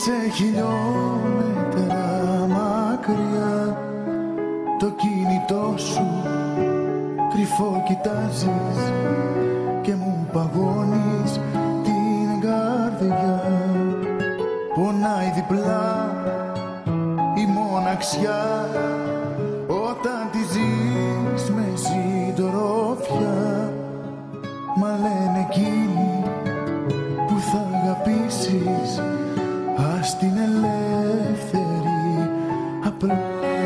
σε χιλιόμετρα μακριά το κινητό σου κρυφό κοιτάζεις και μου παγώνεις την καρδιά. Πονάει διπλά η μοναξιά όταν τη ζεις με συντροφιά. Μα λένε εκείνοι που θα αγαπήσεις, ας την ελεύθερη απλά.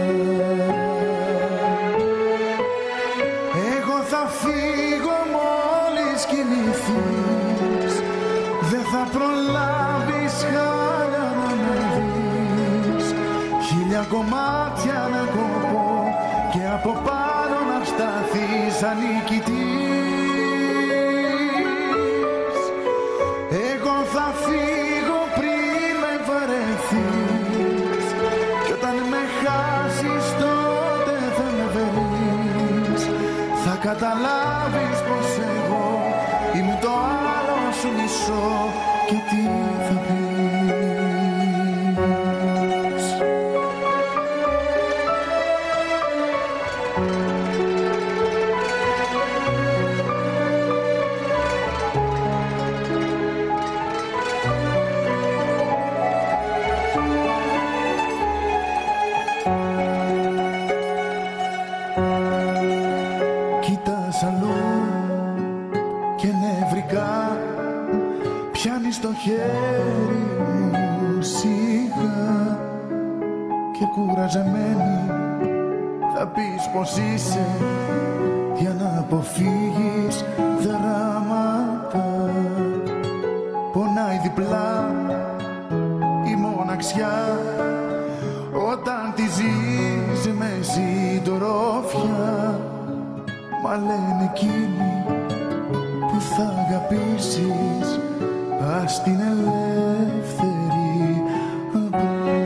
Εγώ θα φύγω μόλις κοιμηθείς, δεν θα προλάβεις χάλια να με δεις. Χίλια κομμάτια να κοπώ και από πάνω να σταθείς σαν νικητής. Εγώ θα φύγω πριν με βαρεθείς κι όταν με χάσεις τότε θα με βρεις. Θα καταλάβεις πως εγώ είμαι το άλλο σου μισό και τι θα πεις. Κοίτας αλλού και νευρικά πιάνεις το χέρι μου σιγά και κουραζεμένη θα πεις πως είσαι για να αποφύγεις δράματα. Πονάει διπλά η μοναξιά όταν τη ζεις με συντροφιά. Μα λένε εκείνοι που θα αγαπήσεις, ας την ελεύθερη απλά.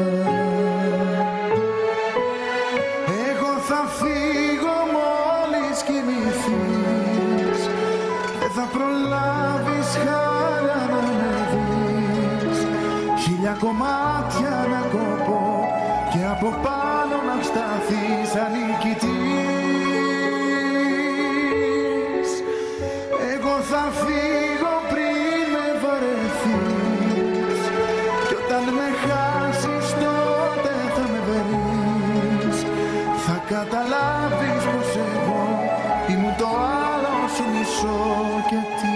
Εγώ θα φύγω μόλις κοιμηθείς, δεν θα προλάβεις χάλια να με δεις. Χίλια κομμάτια να κοπώ και από πάνω να σταθείς σαν νικητής. Εγώ θα φύγω πριν με βαρεθείς κι όταν με χάσεις τότε θα με βρεις. Θα καταλάβεις πως εγώ ήμουν το άλλο σου μισό και τι